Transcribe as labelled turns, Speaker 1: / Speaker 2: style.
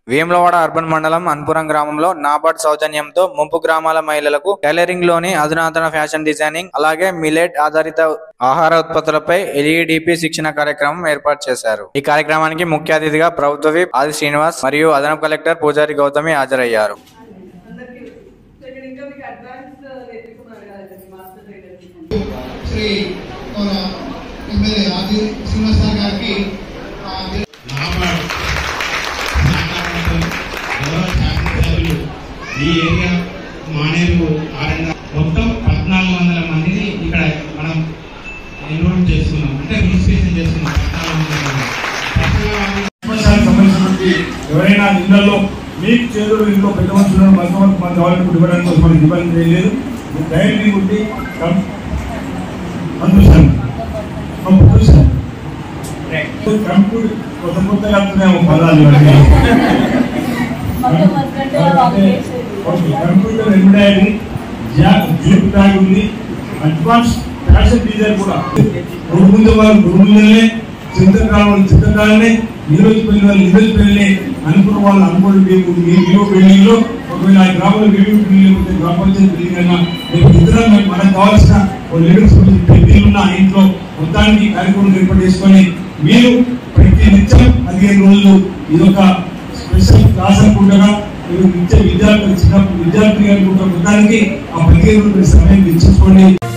Speaker 1: Vemulawada urban మండలం అన్పురం గ్రామంలో నాబార్డ్ సౌజన్యంతో ముంపు గ్రామాల మహిళలకు టైలరింగ్ లోని అధునాతన ఫ్యాషన్ డిజైనింగ్ అలాగే మిలెట్ ఆధారిత ఆహార ఉత్పత్తులపై ఎల్ఈడిపి శిక్షణ కార్యక్రమం ఏర్పాటు చేశారు। ఈ కార్యక్రమానికి ముఖ్య అతిథిగా ప్రభుత్వ విప్ ఆది శ్రీనివాస్ మరియు అదనపు కలెక్టర్ పూజారి గౌతమి హాజరయ్యారు।
Speaker 2: ఈ ఏరియా మానేరు మొత్తం 1400 మందిని ఇక్కడ మనం ఎన్రోల్ చేస్తున్నాం, అంటే రిజిస్ట్రేషన్ చేస్తున్నాం।
Speaker 3: ఎవరైనా ఇళ్లలో మీకు చేతులు ఇంట్లో పెద్ద మనుషులను కొంతమంది మన గవర్నమెంట్ ఇవ్వడానికి కోసం మనకి ఇబ్బంది లేదు। డైరీ ఉండి కంప్యూటర్ కొత్త కొత్తగా పదాలు కంప్యూటర్ ఎంబ్రాయిడరీ జూట్ బ్యాగ్ ఉంది, అడ్వాన్స్ ఫ్యాషన్ డిజైన్ కూడా ముందునే చిత్రకాలనే ఈరోజు పెళ్లి వాళ్ళు ఈరోజు పెళ్లి అనుకున్న వాళ్ళు అనుకోండి। మీకు బిల్డింగ్ లో ఒకవేళ ఆ గ్రామంలో బిల్డింగ్ లేకపోతే గ్రామ పంచాయతీ బిల్డింగ్ అయినా ఇతర మనకు కావాల్సిన లీడర్స్ ఉన్న ఇంట్లో మొత్తానికి కార్యక్రమం ఏర్పాటు చేసుకొని మీరు ప్రతి నిత్యం 15 రోజులు ఇదొక స్పెషల్ క్లాస్ అనుకుంటారా మీరు ఇచ్చే విద్యార్థులు చిన్న విద్యార్థి అనుకుంటారు మొత్తానికి ఆ 15 రోజులు సమయం ఇచ్చుకోండి।